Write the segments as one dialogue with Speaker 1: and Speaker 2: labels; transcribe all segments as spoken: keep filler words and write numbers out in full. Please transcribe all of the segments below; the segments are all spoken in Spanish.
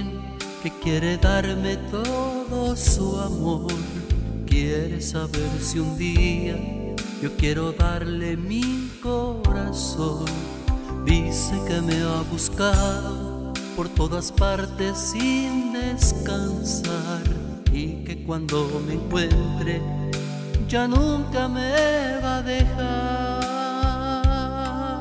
Speaker 1: alguien que quiere darme todo su amor. Quiere saber si un día yo quiero darle mi corazón. Dice que me ha buscado por todas partes sin descansar, y que cuando me encuentre ya nunca me va a dejar.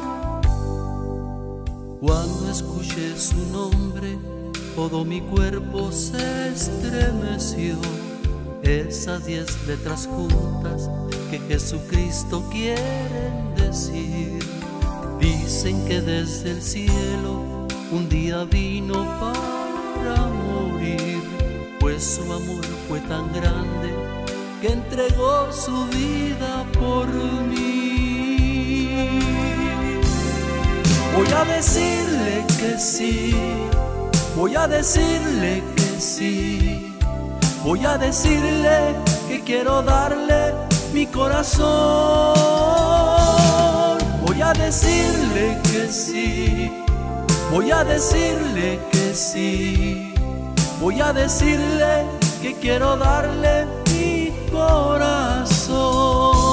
Speaker 1: Cuando escuché su nombre, todo mi cuerpo se estremeció. Esas diez letras juntas que Jesucristo quieren decir. Dicen que desde el cielo un día vino para morir, pues su amor fue tan grande que entregó su vida por mí. Voy a decirle que sí, voy a decirle que sí. Voy a decirle que quiero darle mi corazón. Voy a decirle que sí, voy a decirle que sí. Voy a decirle que quiero darle mi corazón.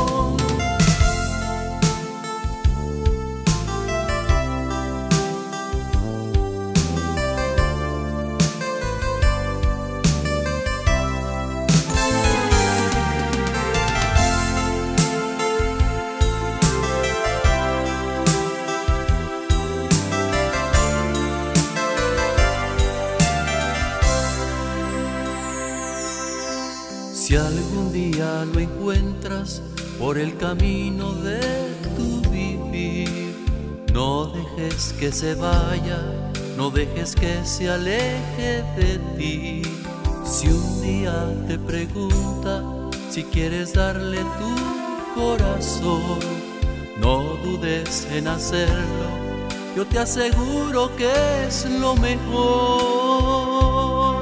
Speaker 1: Si algún día lo encuentras por el camino de tu vivir, no dejes que se vaya, no dejes que se aleje de ti. Si un día te pregunta si quieres darle tu corazón, no dudes en hacerlo, yo te aseguro que es lo mejor.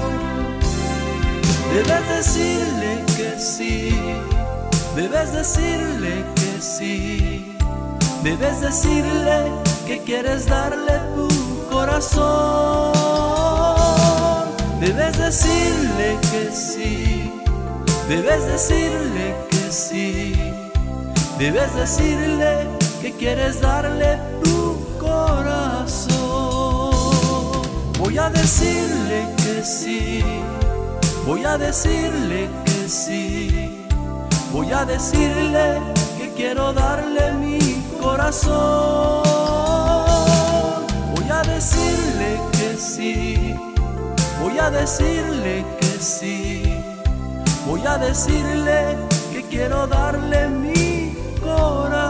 Speaker 1: Debes decirle que sí, debes decirle que sí, debes decirle que quieres darle tu corazón. Debes decirle que sí, debes decirle que sí, debes decirle que quieres darle tu corazón. Voy a decirle que sí, voy a decirle que sí, voy a decirle que quiero darle mi corazón. Voy a decirle que sí, voy a decirle que sí, voy a decirle que quiero darle mi corazón.